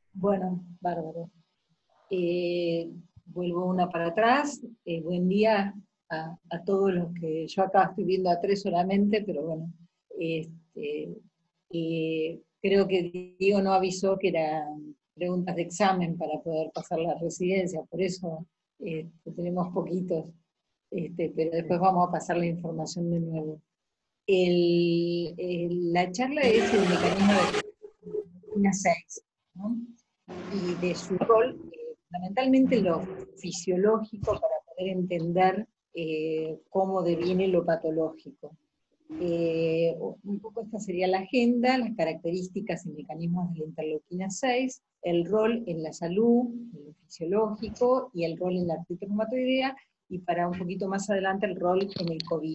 Bueno, bárbaro. Vuelvo una para atrás. Buen día a todos los que yo acá estoy viendo a tres solamente, pero bueno. Este, creo que Diego no avisó que eran preguntas de examen para poder pasar la residencia, por eso tenemos poquitos, pero después vamos a pasar la información de nuevo. La charla es el mecanismo de Tina 6, ¿no? Y de su rol, fundamentalmente lo fisiológico para poder entender cómo deviene lo patológico. Un poco esta sería la agenda, las características y mecanismos de la interleuquina 6, el rol en la salud, en lo fisiológico, y el rol en la artritis reumatoidea, y para un poquito más adelante el rol en el COVID.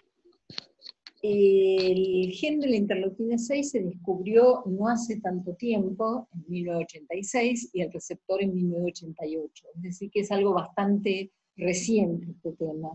El gen de la interleuquina 6 se descubrió no hace tanto tiempo, en 1986, y el receptor en 1988. Es decir, que es algo bastante reciente este tema.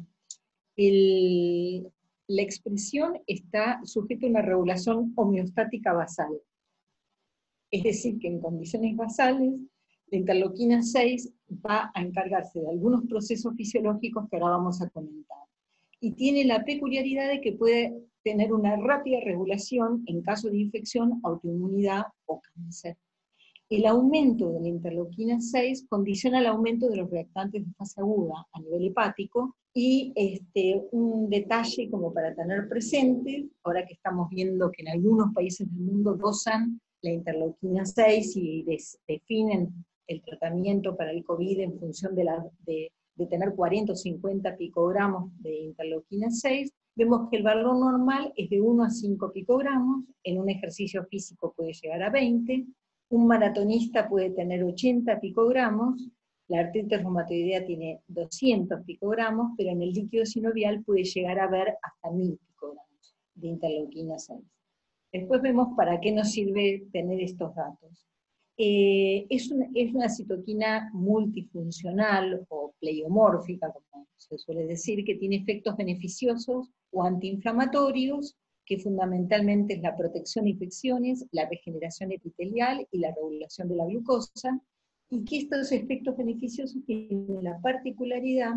La expresión está sujeta a una regulación homeostática basal. Es decir, que en condiciones basales, la interleuquina 6 va a encargarse de algunos procesos fisiológicos que ahora vamos a comentar. Y tiene la peculiaridad de que puede tener una rápida regulación en caso de infección, autoinmunidad o cáncer. El aumento de la interleuquina 6 condiciona el aumento de los reactantes de fase aguda a nivel hepático, y un detalle como para tener presente, ahora que estamos viendo que en algunos países del mundo dosan la interleuquina 6 y definen el tratamiento para el COVID en función de tener 40 o 50 picogramos de interleuquina 6, vemos que el valor normal es de 1 a 5 picogramos, en un ejercicio físico puede llegar a 20, un maratonista puede tener 80 picogramos, la artritis reumatoidea tiene 200 picogramos, pero en el líquido sinovial puede llegar a haber hasta 1000 picogramos de interleuquina 6. Después vemos para qué nos sirve tener estos datos. Es una citoquina multifuncional o pleiomórfica, como se suele decir, que tiene efectos beneficiosos o antiinflamatorios, que fundamentalmente es la protección de infecciones, la regeneración epitelial y la regulación de la glucosa, y que estos efectos beneficiosos tienen la particularidad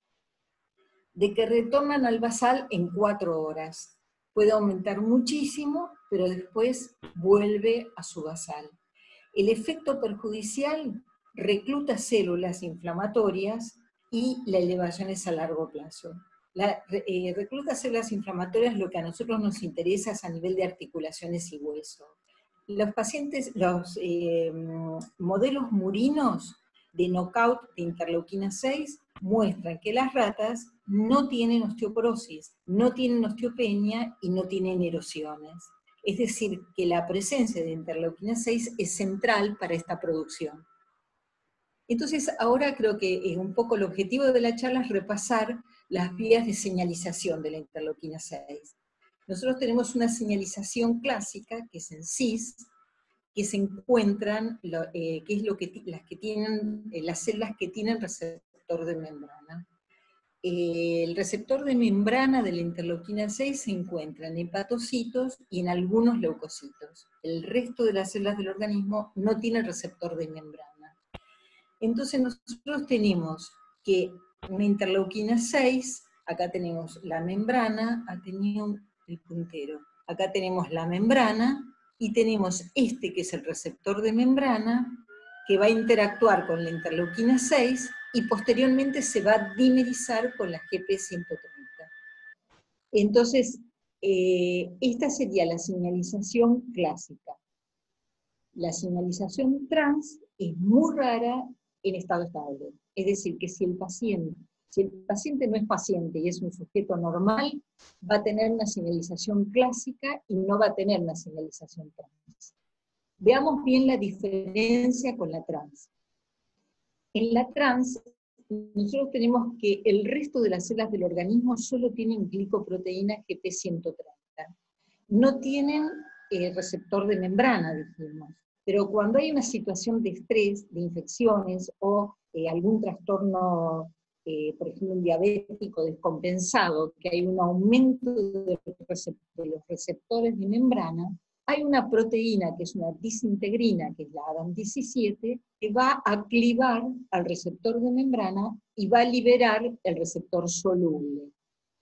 de que retornan al basal en 4 horas. Puede aumentar muchísimo, pero después vuelve a su basal. El efecto perjudicial recluta células inflamatorias y la elevación es a largo plazo. Recluta células inflamatorias, lo que a nosotros nos interesa es a nivel de articulaciones y hueso. Los pacientes, los modelos murinos de knockout de interleuquina 6 muestran que las ratas no tienen osteoporosis, no tienen osteopenia y no tienen erosiones. Es decir, que la presencia de interleuquina 6 es central para esta producción. Entonces, ahora creo que un poco el objetivo de la charla es repasar las vías de señalización de la interleuquina 6. Nosotros tenemos una señalización clásica, que es en cis, que se encuentran, que es lo que, las células que tienen receptor de membrana. El receptor de membrana de la interleuquina 6 se encuentra en hepatocitos y en algunos leucocitos. El resto de las células del organismo no tiene receptor de membrana. Entonces nosotros tenemos que una interleuquina 6, acá tenemos la membrana, tenía el puntero, acá tenemos la membrana, y tenemos que es el receptor de membrana, que va a interactuar con la interleuquina 6, y posteriormente se va a dimerizar con la GP130. Entonces, esta sería la señalización clásica. La señalización trans es muy rara en estado estable. Es decir, que si el paciente no es paciente y es un sujeto normal, va a tener una señalización clásica y no va a tener una señalización trans. Veamos bien la diferencia con la trans. En la trans, nosotros tenemos que el resto de las células del organismo solo tienen glicoproteína GP130. No tienen receptor de membrana, dijimos. Pero cuando hay una situación de estrés, de infecciones, o algún trastorno, por ejemplo un diabético descompensado, que hay un aumento de los receptores de membrana, hay una proteína que es una disintegrina, que es la ADAM17, que va a clivar al receptor de membrana y va a liberar el receptor soluble.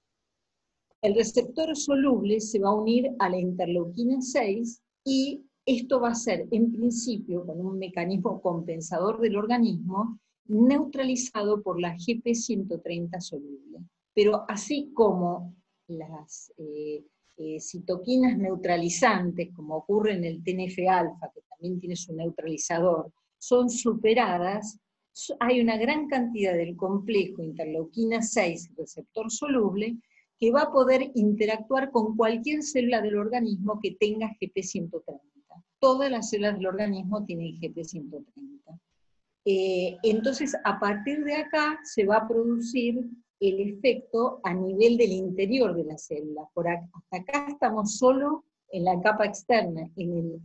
El receptor soluble se va a unir a la interleuquina 6 y esto va a ser, en principio, con un mecanismo compensador del organismo, neutralizado por la GP130 soluble. Pero así como las citoquinas neutralizantes, como ocurre en el TNF-alfa, que también tiene su neutralizador, son superadas, hay una gran cantidad del complejo interleuquina 6, receptor soluble, que va a poder interactuar con cualquier célula del organismo que tenga GP130. Todas las células del organismo tienen GP130. Entonces, a partir de acá se va a producir el efecto a nivel del interior de la célula. Hasta acá estamos solo en la capa externa, en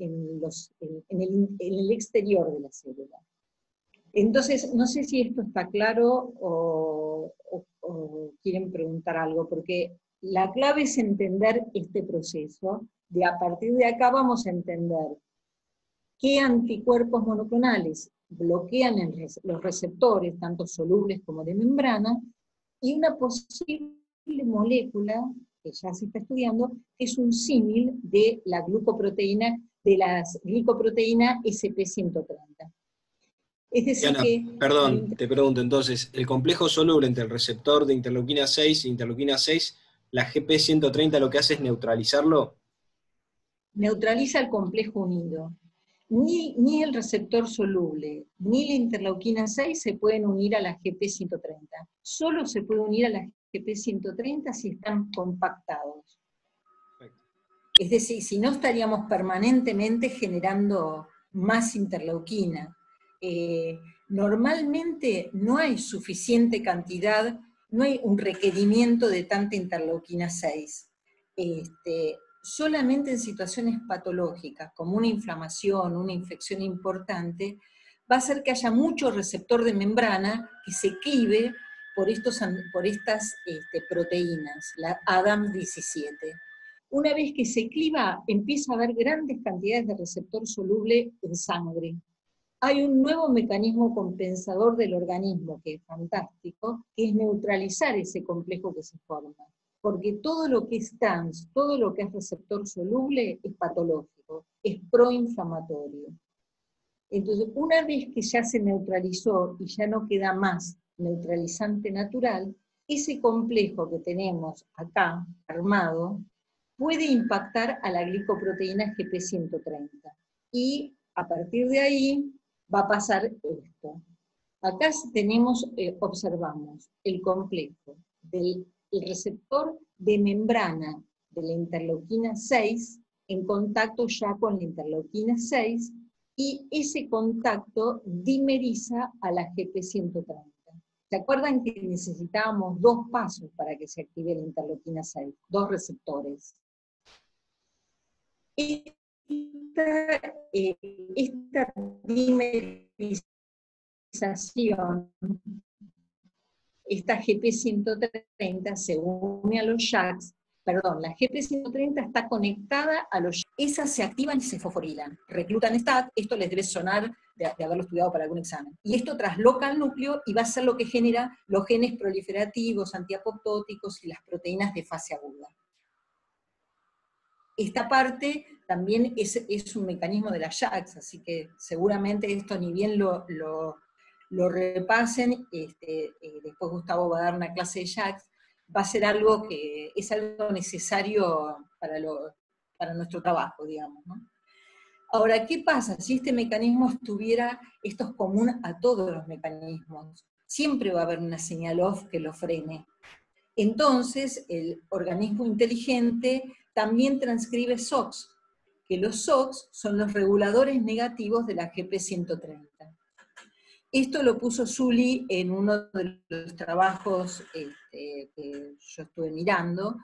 el exterior de la célula. Entonces, no sé si esto está claro o quieren preguntar algo, porque la clave es entender este proceso, de a partir de acá vamos a entender qué anticuerpos monoclonales bloquean los receptores, tanto solubles como de membrana, y una posible molécula, que ya se está estudiando, que es un símil de la glucoproteína, de las glicoproteína SP130. Es decir Diana, que... perdón, te pregunto entonces, el complejo soluble entre el receptor de interleuquina 6 e interleuquina 6, la GP130 lo que hace es neutralizarlo. Neutraliza el complejo unido. Ni el receptor soluble, ni la interleuquina 6 se pueden unir a la GP130. Solo se puede unir a la GP130 si están compactados. Perfecto. Es decir, si no estaríamos permanentemente generando más interleuquina. Normalmente no hay suficiente cantidad, no hay un requerimiento de tanta interleuquina 6. Solamente en situaciones patológicas, como una inflamación, una infección importante, va a hacer que haya mucho receptor de membrana que se clive por estas proteínas, la ADAM17. Una vez que se cliva, empieza a haber grandes cantidades de receptor soluble en sangre. Hay un nuevo mecanismo compensador del organismo, que es fantástico, que es neutralizar ese complejo que se forma. Porque todo lo que es TANS, todo lo que es receptor soluble, es patológico, es proinflamatorio. Entonces, una vez que ya se neutralizó y ya no queda más neutralizante natural, ese complejo que tenemos acá, armado, puede impactar a la glicoproteína GP130. Y a partir de ahí va a pasar esto. Acá tenemos, observamos el complejo del receptor de membrana de la interleuquina 6 en contacto ya con la interleuquina 6, y ese contacto dimeriza a la GP130. ¿Se acuerdan que necesitábamos 2 pasos para que se active la interleuquina 6? 2 receptores. Esta dimerización, esta GP130 se une a los JAKs, la GP130 está conectada a los JAKs. Esas se activan y se fosforilan, reclutan STAT, esto les debe sonar de haberlo estudiado para algún examen. Y esto trasloca al núcleo y va a ser lo que genera los genes proliferativos, antiapoptóticos y las proteínas de fase aguda. Esta parte también es un mecanismo de las JAKs, así que seguramente esto ni bien lo repasen, después Gustavo va a dar una clase de JAKs, va a ser algo que es algo necesario para nuestro trabajo, digamos, ¿no? Ahora, ¿qué pasa si este mecanismo esto es común a todos los mecanismos? Siempre va a haber una señal off que lo frene. Entonces, el organismo inteligente también transcribe SOX, que los SOX son los reguladores negativos de la GP130. Esto lo puso Sully en uno de los trabajos que yo estuve mirando,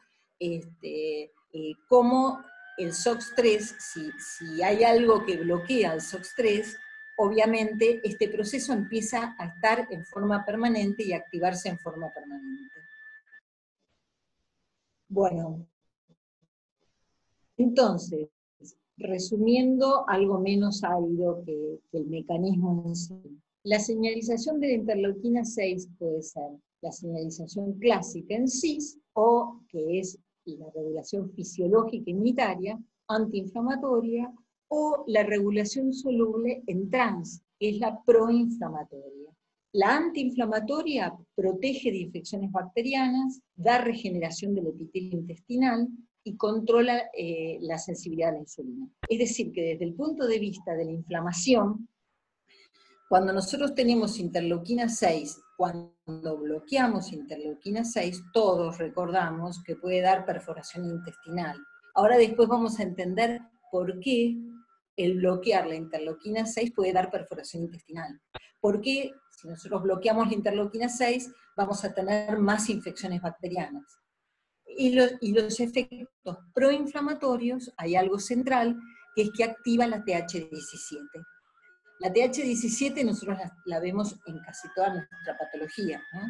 cómo el SOX3, si hay algo que bloquea el SOX3, obviamente este proceso empieza a estar en forma permanente y a activarse en forma permanente. Bueno, entonces, resumiendo, algo menos árido que el mecanismo en sí. La señalización de la interleuquina 6 puede ser la señalización clásica en cis, o que es la regulación fisiológica inmunitaria, antiinflamatoria, o la regulación soluble en trans, que es la proinflamatoria. La antiinflamatoria protege de infecciones bacterianas, da regeneración del epitelio intestinal y controla la sensibilidad a la insulina. Es decir, que desde el punto de vista de la inflamación, cuando nosotros tenemos interleuquina 6, cuando bloqueamos interleuquina 6, todos recordamos que puede dar perforación intestinal. Ahora después vamos a entender por qué el bloquear la interleuquina 6 puede dar perforación intestinal. Porque si nosotros bloqueamos la interleuquina 6, vamos a tener más infecciones bacterianas. Y los efectos proinflamatorios, hay algo central, que es que activa la TH17. La TH17 nosotros la vemos en casi toda nuestra patología, ¿no?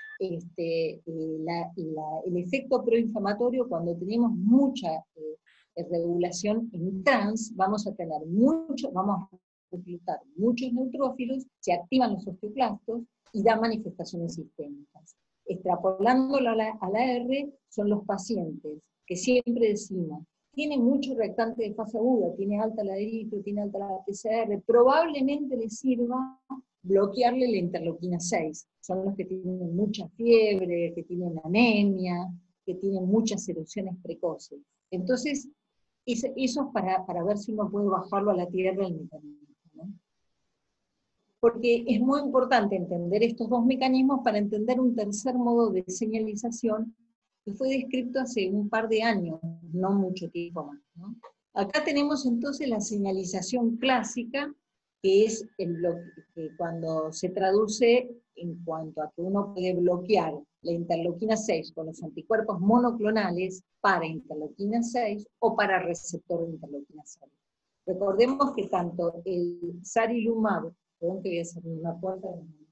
El efecto proinflamatorio, cuando tenemos mucha regulación en trans, vamos a reclutar muchos neutrófilos, se activan los osteoclastos y dan manifestaciones sistémicas. Extrapolándolo a la R, son los pacientes que siempre decimos, tiene mucho reactante de fase aguda, tiene alta la eritrito, tiene alta la PCR, probablemente le sirva bloquearle la interleuquina 6. Son los que tienen mucha fiebre, que tienen anemia, que tienen muchas erupciones precoces. Entonces, eso es para ver si uno puede bajarlo a la tierra el mecanismo, ¿no? Porque es muy importante entender estos dos mecanismos para entender un tercer modo de señalización que fue descrito hace un par de años, no mucho tiempo más, ¿no? Acá tenemos entonces la señalización clásica, que es que cuando se traduce en cuanto a que uno puede bloquear la interleuquina 6 con los anticuerpos monoclonales para interleuquina 6 o para receptor de interleuquina 6. Recordemos que tanto el sarilumab, perdón que voy a hacer una puerta,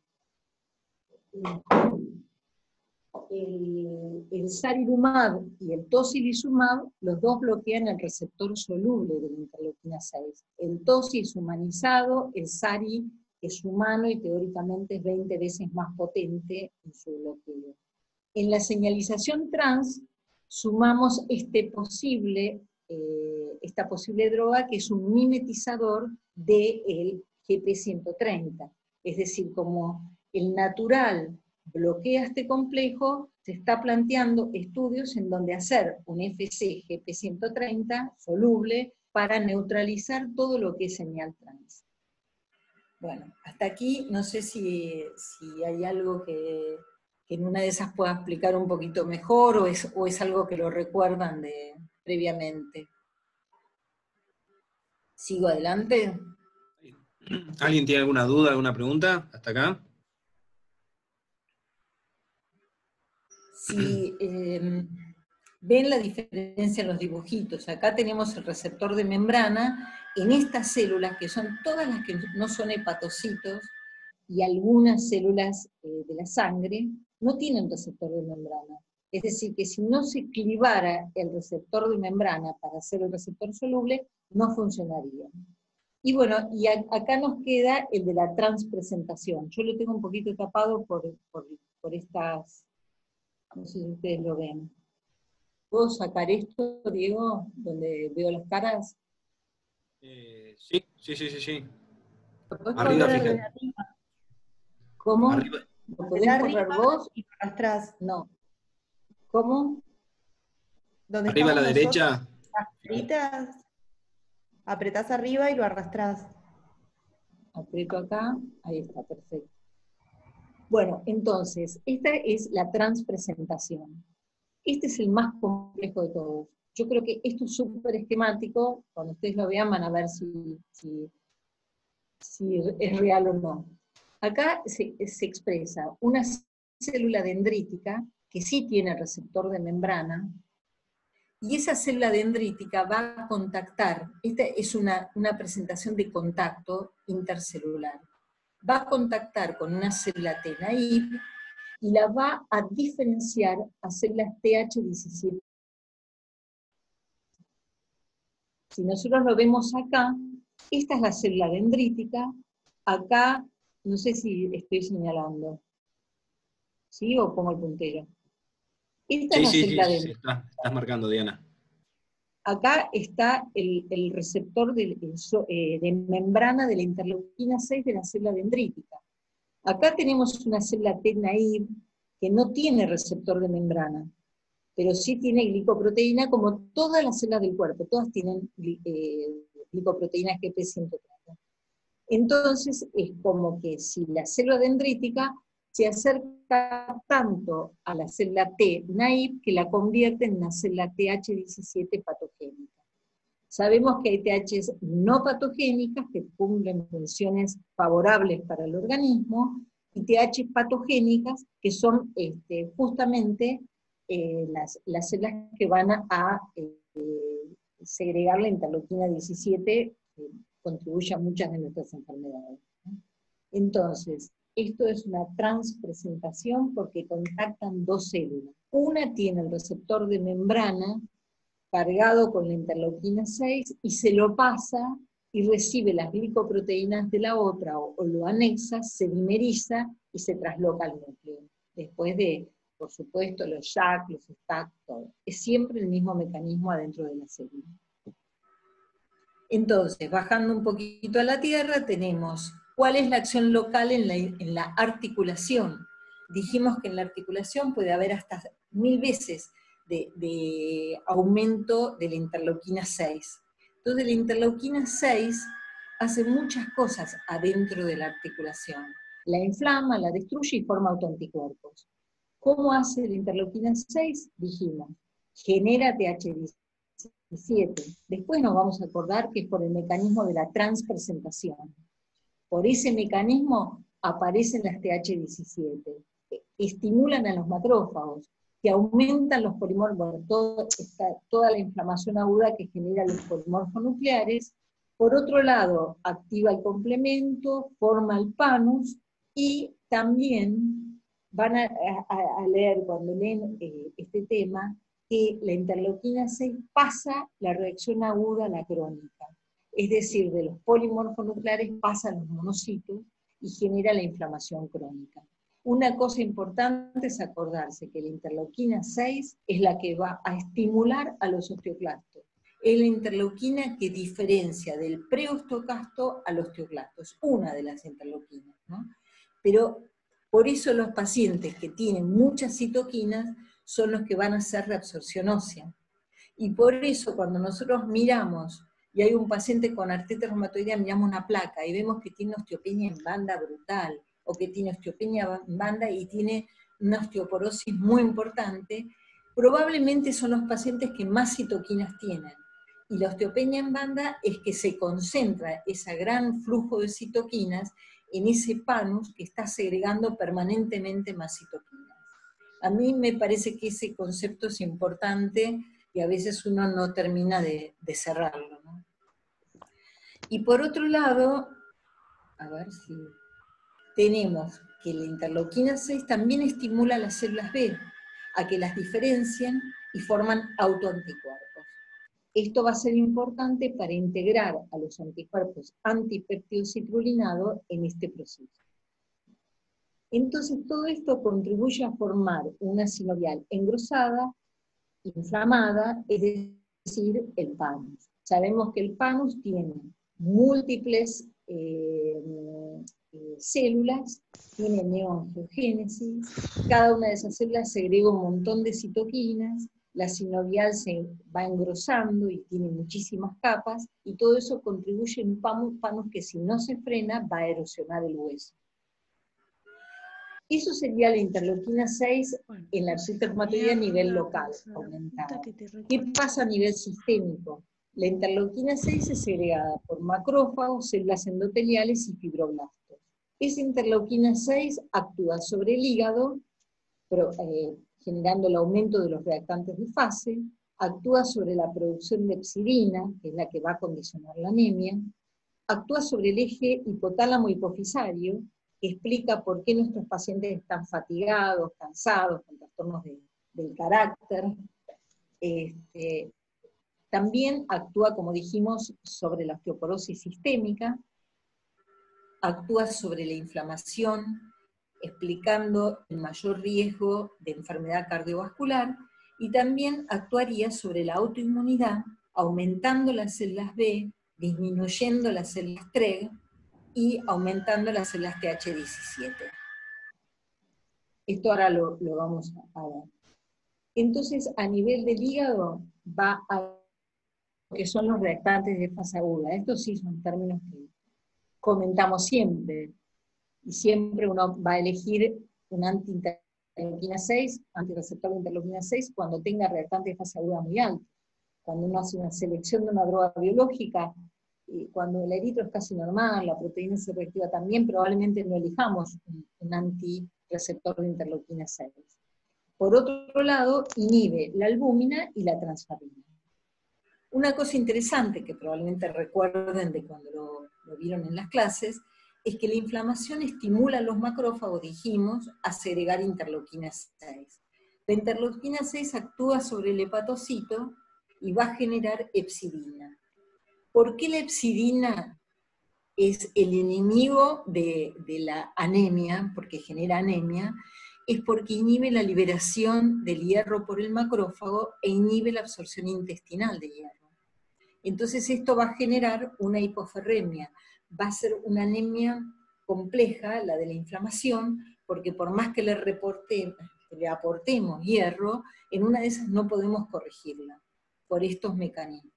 el sarilumab y el tocilizumab, los dos bloquean el receptor soluble de la interleuquina 6. El toci es humanizado, el sari es humano y teóricamente es 20 veces más potente en su bloqueo. En la señalización trans sumamos esta posible droga que es un mimetizador del GP130. Es decir, como el natural bloquea este complejo, se está planteando estudios en donde hacer un FC GP130 soluble para neutralizar todo lo que es señal trans. Bueno, hasta aquí no sé si hay algo que en una de esas pueda explicar un poquito mejor, o es algo que lo recuerdan previamente. ¿Sigo adelante? ¿Alguien tiene alguna duda, alguna pregunta hasta acá? Si ven la diferencia en los dibujitos, acá tenemos el receptor de membrana en estas células, que son todas las que no son hepatocitos, y algunas células de la sangre, no tienen receptor de membrana. Es decir, que si no se clivara el receptor de membrana para hacer el receptor soluble, no funcionaría. Y bueno, y acá nos queda el de la transpresentación. Yo lo tengo un poquito tapado por estas, no sé si ustedes lo ven. ¿Puedo sacar esto, Diego, donde veo las caras? Sí. Arriba, Fíjate. ¿Cómo? Arriba. ¿Lo podés correr vos? Y arrastrás. No. ¿Cómo? Donde Arriba a la estamos derecha. nosotros, las caritas, apretás arriba y lo arrastrás. Aprieto acá, ahí está, perfecto. Bueno, entonces, esta es la transpresentación. Este es el más complejo de todos. Yo creo que esto es súper esquemático, cuando ustedes lo vean van a ver si es real o no. Acá se expresa una célula dendrítica que sí tiene receptor de membrana, y esa célula dendrítica va a contactar, esta es una presentación de contacto intercelular, va a contactar con una célula T naive y la va a diferenciar a células TH17. Si nosotros lo vemos acá, esta es la célula dendrítica, acá, no sé si estoy señalando, ¿sí? O pongo el puntero. Esta es Sí, la sí, sí, célula sí, dendrítica. estás marcando, Diana. Acá está el receptor de membrana de la interleuquina 6 de la célula dendrítica. Acá tenemos una célula T naive que no tiene receptor de membrana, pero sí tiene glicoproteína como todas las células del cuerpo, todas tienen glicoproteína GP130. Entonces es como que si la célula dendrítica se acerca tanto a la célula T naive que la convierte en una célula TH17 patogénica. Sabemos que hay THs no patogénicas que cumplen funciones favorables para el organismo, y THs patogénicas que son justamente las células que van a segregar la interleuquina 17, que contribuye a muchas de nuestras enfermedades, ¿no? Entonces, esto es una transpresentación porque contactan dos células. Una tiene el receptor de membrana cargado con la interleuquina 6 y se lo pasa y recibe las glicoproteínas de la otra, o lo anexa, se dimeriza y se trasloca al núcleo. Después de, por supuesto, los JAK, los STAC, todo. Es siempre el mismo mecanismo adentro de la célula. Entonces, bajando un poquito a la tierra, tenemos cuál es la acción local en la articulación. Dijimos que en la articulación puede haber hasta 1000 veces de aumento de la interleuquina 6. Entonces la interleuquina 6 hace muchas cosas adentro de la articulación. La inflama, la destruye y forma autoanticuerpos. ¿Cómo hace la interleuquina 6? Dijimos, genera TH17. Después nos vamos a acordar que es por el mecanismo de la transpresentación. Por ese mecanismo aparecen las TH17, estimulan a los macrófagos, que aumentan los polimorfos, toda la inflamación aguda que genera los polimorfos nucleares. Por otro lado, activa el complemento, forma el panus, y también van a leer, cuando leen este tema, que la interleuquina 6 pasa la reacción aguda a la crónica. Es decir, de los polimorfos nucleares pasa a los monocitos y genera la inflamación crónica. Una cosa importante es acordarse que la interleuquina 6 es la que va a estimular a los osteoclastos. Es la interleuquina que diferencia del preosteoclasto al osteoclasto. Es una de las interleuquinas, ¿no? Pero por eso los pacientes que tienen muchas citoquinas son los que van a hacer reabsorción ósea. Y por eso cuando nosotros miramos, y hay un paciente con artritis reumatoidea, miramos una placa y vemos que tiene osteopenia en banda brutal, o que tiene osteopenia en banda y tiene una osteoporosis muy importante, probablemente son los pacientes que más citoquinas tienen. Y la osteopenia en banda es que se concentra ese gran flujo de citoquinas en ese panus que está segregando permanentemente más citoquinas. A mí me parece que ese concepto es importante y a veces uno no termina de cerrarlo, ¿no? Y por otro lado, a ver si tenemos que la interleuquina 6 también estimula a las células B a que las diferencien y forman autoanticuerpos. Esto va a ser importante para integrar a los anticuerpos antipeptidocitrulinado en este proceso. Entonces todo esto contribuye a formar una sinovial engrosada, inflamada, es decir, el panus. Sabemos que el panus tiene múltiples células, tiene neoangiogénesis, cada una de esas células segrega un montón de citoquinas, la sinovial se va engrosando y tiene muchísimas capas, y todo eso contribuye en un panus que si no se frena va a erosionar el hueso. Eso sería la interleuquina 6 en la artritis reumatoidea a nivel local, aumentada. ¿Qué pasa a nivel sistémico? La interleuquina 6 es segregada por macrófagos, células endoteliales y fibroblastos. Esa interleuquina 6 actúa sobre el hígado, generando el aumento de los reactantes de fase, actúa sobre la producción de epsidina, que es la que va a condicionar la anemia, actúa sobre el eje hipotálamo-hipofisario, que explica por qué nuestros pacientes están fatigados, cansados, con trastornos del carácter. También actúa, como dijimos, sobre la osteoporosis sistémica, actúa sobre la inflamación, explicando el mayor riesgo de enfermedad cardiovascular, y también actuaría sobre la autoinmunidad, aumentando las células B, disminuyendo las células TREG y aumentando las células TH17. Esto ahora lo vamos a ver. Entonces, a nivel del hígado, va a lo que son los reactantes de fase aguda. Estos sí son términos que comentamos siempre, y siempre uno va a elegir un anti-interleuquina 6, antirreceptor de interleuquina 6, cuando tenga reactante de fase aguda muy alto. Cuando uno hace una selección de una droga biológica, cuando el eritro es casi normal, la proteína C reactiva también, probablemente no elijamos un antirreceptor de interleuquina 6. Por otro lado, inhibe la albúmina y la transferrina. Una cosa interesante que probablemente recuerden de cuando lo vieron en las clases, es que la inflamación estimula a los macrófagos, dijimos, a segregar interleuquina 6. La interleuquina 6 actúa sobre el hepatocito y va a generar hepsidina. ¿Por qué la hepsidina es el enemigo de la anemia? Porque genera anemia. Es porque inhibe la liberación del hierro por el macrófago e inhibe la absorción intestinal de hierro. Entonces esto va a generar una hipoferremia, va a ser una anemia compleja, la de la inflamación, porque por más que le aportemos hierro, en una de esas no podemos corregirla, por estos mecanismos.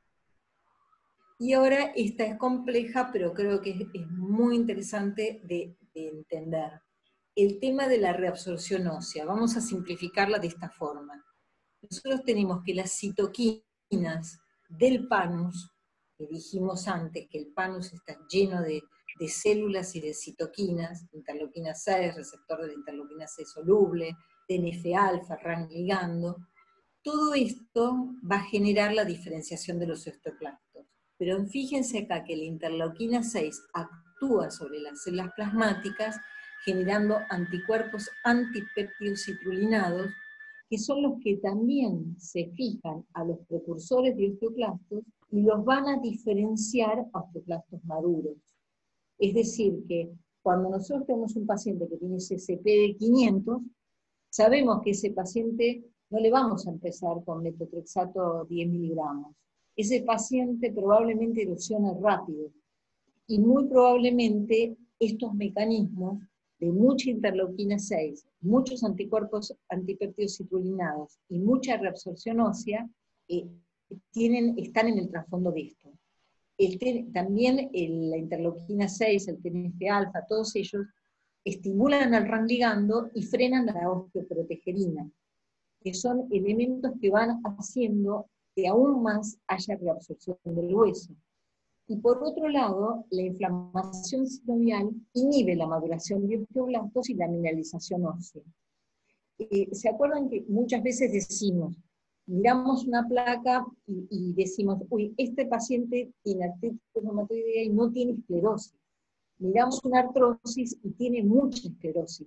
Y ahora esta es compleja, pero creo que es muy interesante de entender. El tema de la reabsorción ósea, vamos a simplificarla de esta forma. Nosotros tenemos que las citoquinas del panus, que dijimos antes que el panus está lleno de células y de citoquinas, interleuquina 6, receptor de la interleuquina 6 soluble, TNF-alfa, RAN ligando, todo esto va a generar la diferenciación de los osteoclastos. Pero fíjense acá que la interleuquina 6 actúa sobre las células plasmáticas, generando anticuerpos antipeptidocitrulinados, que son los que también se fijan a los precursores de osteoclastos y los van a diferenciar a osteoclastos maduros. Es decir, que cuando nosotros tenemos un paciente que tiene CCP de 500, sabemos que ese paciente no le vamos a empezar con metotrexato 10 miligramos. Ese paciente probablemente erosiona rápido, y muy probablemente estos mecanismos de mucha interleuquina 6, muchos anticuerpos antipeptidocitrulinados y mucha reabsorción ósea están en el trasfondo de esto. También la interleuquina 6, el TNF-alfa, todos ellos estimulan al RAN ligando y frenan la osteoprotegerina, que son elementos que van haciendo que aún más haya reabsorción del hueso. Y por otro lado, la inflamación sinovial inhibe la maduración de osteoblastos y la mineralización ósea. ¿Se acuerdan que muchas veces decimos, miramos una placa y decimos, uy, este paciente tiene artritis reumatoidea y no tiene esclerosis? Miramos una artrosis y tiene mucha esclerosis.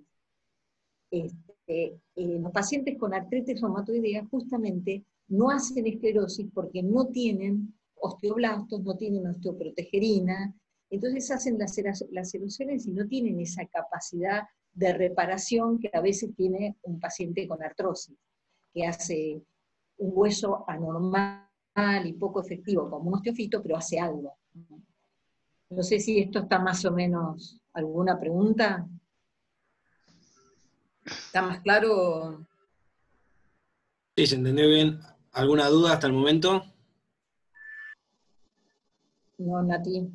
Los pacientes con artritis reumatoidea justamente no hacen esclerosis porque no tienen osteoblastos, no tienen osteoprotegerina, entonces hacen las erosiones y no tienen esa capacidad de reparación que a veces tiene un paciente con artrosis, que hace un hueso anormal y poco efectivo, como un osteofito, pero hace algo. No sé si esto está más o menos, ¿alguna pregunta? ¿Está más claro? Sí, se entendió bien. ¿Alguna duda hasta el momento? No, Nati.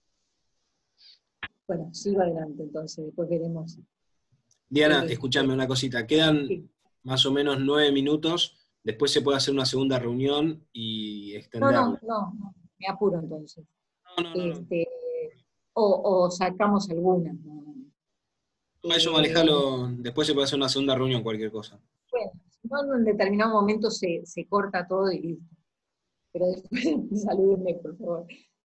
Bueno, sigo adelante entonces, después veremos. Diana, escúchame una cosita. Quedan Sí. más o menos 9 minutos. Después se puede hacer una segunda reunión y extenderla. No, me apuro entonces. No. O sacamos alguna. Todo eso manejalo, después se puede hacer una segunda reunión, cualquier cosa. Bueno, si no, en determinado momento se corta todo y listo. Pero después salúdenme, por favor.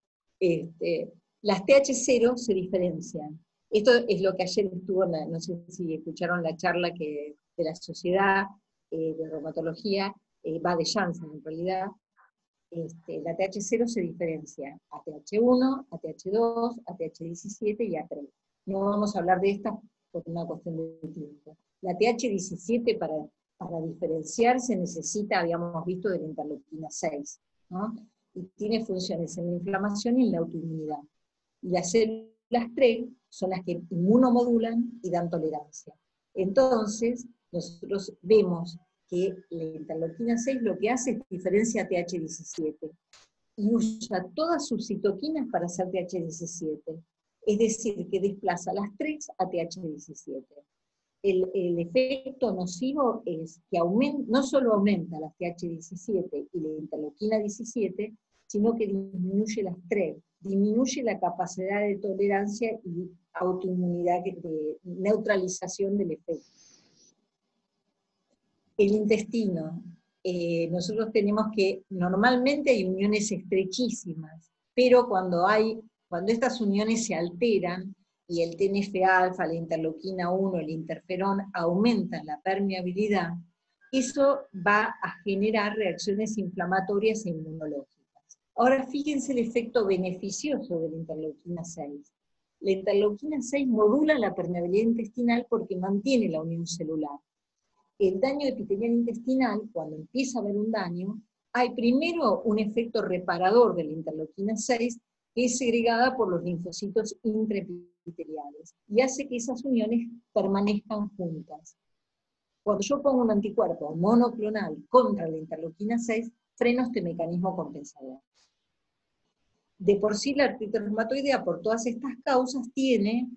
Las TH0 se diferencian. Esto es lo que ayer estuvo, no sé si escucharon la charla de la Sociedad de Reumatología, va de Janssen en realidad, La TH0 se diferencia a TH1, a TH2, a TH17 y a 3. No vamos a hablar de estas por una cuestión de tiempo. La TH17 para diferenciarse necesita, habíamos visto, de la interleuquina 6, ¿no? Y tiene funciones en la inflamación y en la autoinmunidad. Y las células TREG son las que inmunomodulan y dan tolerancia. Entonces, nosotros vemos que la interleuquina 6 lo que hace es diferencia a TH17 y usa todas sus citoquinas para hacer TH17. Es decir, que desplaza las 3 a TH17. El efecto nocivo es que no solo aumenta las TH17 y la interleuquina 17, sino que disminuye las 3, disminuye la capacidad de tolerancia y autoinmunidad, de neutralización del efecto. El intestino, nosotros tenemos que, normalmente hay uniones estrechísimas, pero cuando estas uniones se alteran, y el TNF-alfa, la interleuquina 1, el interferón aumentan la permeabilidad, eso va a generar reacciones inflamatorias e inmunológicas. Ahora fíjense el efecto beneficioso de la interleuquina 6. La interleuquina 6 modula la permeabilidad intestinal porque mantiene la unión celular. El daño epitelial intestinal, cuando empieza a haber un daño, hay primero un efecto reparador de la interleuquina 6, que es segregada por los linfocitos intraepiteliales, y hace que esas uniones permanezcan juntas. Cuando yo pongo un anticuerpo monoclonal contra la interleuquina 6, freno este mecanismo compensador. De por sí la artritis reumatoidea, por todas estas causas, tiene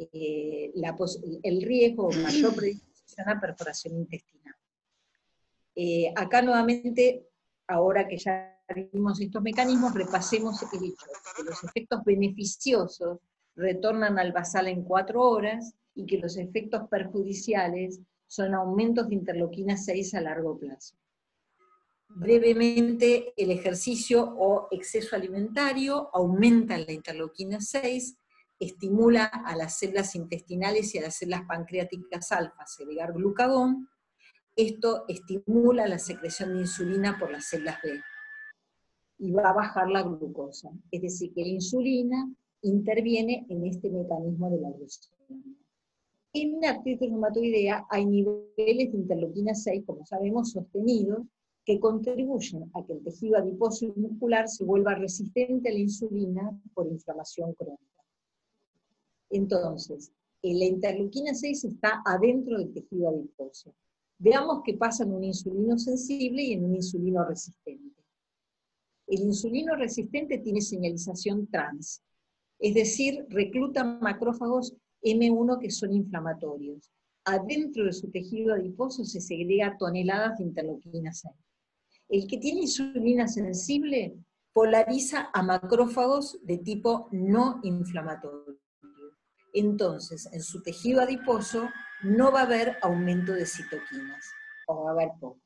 el riesgo o mayor predisposición a perforación intestinal. Acá nuevamente, ahora que ya vimos estos mecanismos, repasemos el hecho de que los efectos beneficiosos retornan al basal en 4 horas, y que los efectos perjudiciales son aumentos de interleuquina 6 a largo plazo. Brevemente, el ejercicio o exceso alimentario aumenta la interleuquina 6, estimula a las células intestinales y a las células pancreáticas alfa a segregar glucagón. Esto estimula la secreción de insulina por las células B, y va a bajar la glucosa. Es decir, que la insulina interviene en este mecanismo de la glucosamina. En la artritis reumatoidea hay niveles de interleuquina 6, como sabemos, sostenidos, que contribuyen a que el tejido adiposo y muscular se vuelva resistente a la insulina por inflamación crónica. Entonces, la interleuquina 6 está adentro del tejido adiposo. Veamos qué pasa en un insulino sensible y en un insulino resistente. El insulino resistente tiene señalización trans, es decir, recluta macrófagos M1 que son inflamatorios. Adentro de su tejido adiposo se segrega toneladas de interleuquina 6. El que tiene insulina sensible polariza a macrófagos de tipo no inflamatorio. Entonces, en su tejido adiposo no va a haber aumento de citoquinas, o va a haber poco.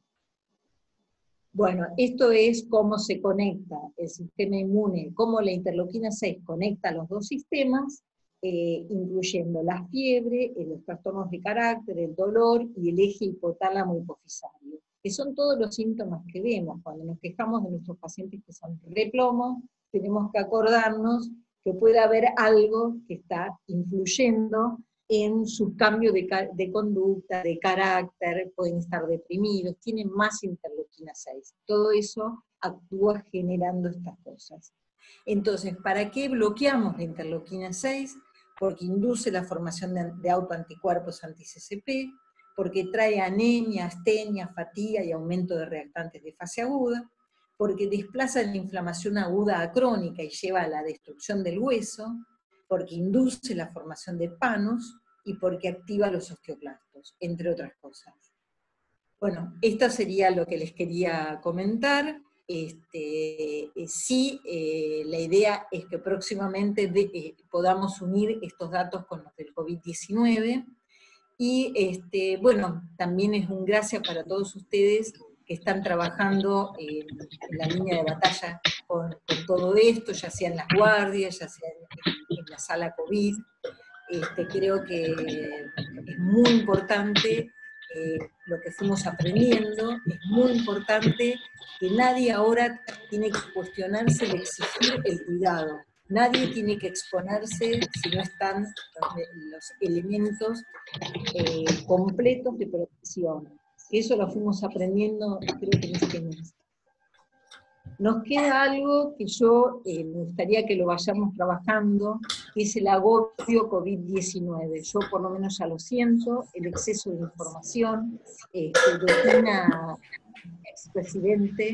Bueno, esto es cómo se conecta el sistema inmune, cómo la interleuquina 6 conecta los dos sistemas, incluyendo la fiebre, los trastornos de carácter, el dolor y el eje hipotálamo hipofisario, que son todos los síntomas que vemos. Cuando nos quejamos de nuestros pacientes que son replomos, tenemos que acordarnos que puede haber algo que está influyendo en su cambio de conducta, de carácter, pueden estar deprimidos, tienen más interleuquina 6. Todo eso actúa generando estas cosas. Entonces, ¿para qué bloqueamos la interleuquina 6? Porque induce la formación de autoanticuerpos anti-CCP, porque trae anemia, astenia, fatiga y aumento de reactantes de fase aguda, porque desplaza la inflamación aguda a crónica y lleva a la destrucción del hueso, porque induce la formación de panos, y porque activa los osteoclastos, entre otras cosas. Bueno, esto sería lo que les quería comentar. La idea es que próximamente podamos unir estos datos con los del COVID-19, y bueno, también es un gracias para todos ustedes que están trabajando en la línea de batalla con todo esto, ya sea en las guardias, ya sea en la sala COVID. Creo que es muy importante lo que fuimos aprendiendo, es muy importante que nadie ahora tiene que cuestionarse de exigir el cuidado. Nadie tiene que exponerse si no están los elementos completos de protección. Eso lo fuimos aprendiendo, creo que en este mes. Nos queda algo que yo me gustaría que lo vayamos trabajando, que es el agobio COVID-19. Yo por lo menos ya lo siento, el exceso de información. Delfina, expresidente,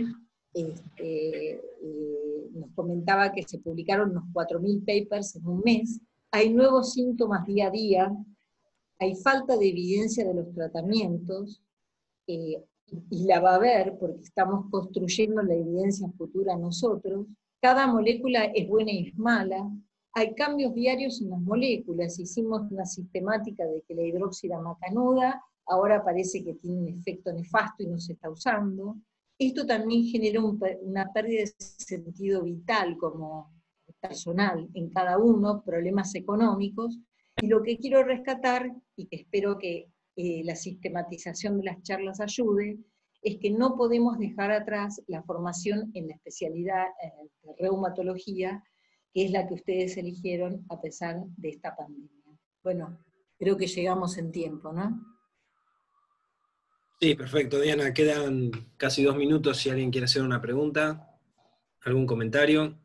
nos comentaba que se publicaron unos 4.000 papers en un mes. Hay nuevos síntomas día a día, hay falta de evidencia de los tratamientos, y la va a haber porque estamos construyendo la evidencia futura nosotros. Cada molécula es buena y es mala. Hay cambios diarios en las moléculas. Hicimos una sistemática de que la hidróxida macanuda ahora parece que tiene un efecto nefasto y no se está usando. Esto también genera una pérdida de sentido vital como personal en cada uno, problemas económicos, y lo que quiero rescatar, y que espero que la sistematización de las charlas ayude, es que no podemos dejar atrás la formación en la especialidad de reumatología, que es la que ustedes eligieron a pesar de esta pandemia. Bueno, creo que llegamos en tiempo, ¿no? Sí, perfecto, Diana. Quedan casi 2 minutos si alguien quiere hacer una pregunta, algún comentario.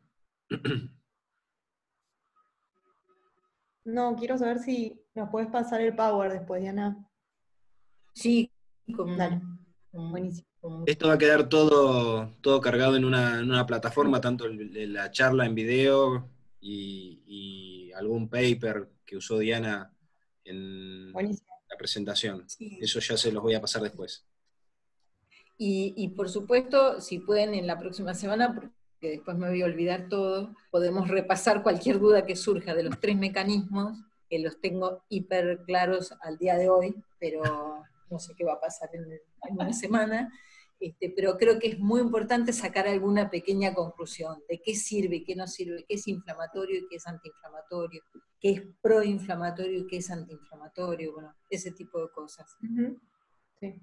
No, quiero saber si nos puedes pasar el Power después, Diana. Sí, Dale, buenísimo. Esto va a quedar todo cargado en una plataforma, tanto la charla en video y algún paper que usó Diana en Buenísimo. la presentación. Sí. Eso ya se los voy a pasar después. Y por supuesto, si pueden en la próxima semana, porque después me voy a olvidar todo, podemos repasar cualquier duda que surja de los 3 mecanismos, que los tengo hiper claros al día de hoy, pero no sé qué va a pasar en una semana. Pero creo que es muy importante sacar alguna pequeña conclusión de qué sirve, qué no sirve, qué es inflamatorio y qué es antiinflamatorio, qué es proinflamatorio y qué es antiinflamatorio, bueno, ese tipo de cosas. Sí.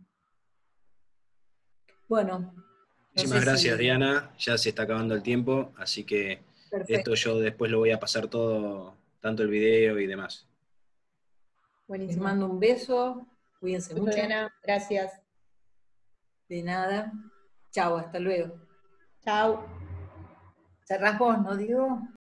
Bueno. Muchísimas gracias, Diana. Ya se está acabando el tiempo, así que Perfecto. esto yo después lo voy a pasar todo, tanto el video y demás. Buenísimo. Les mando un beso, cuídense mucho. Diana, gracias. De nada. Chao, hasta luego. Chao. Cerrás vos, ¿no, Diego?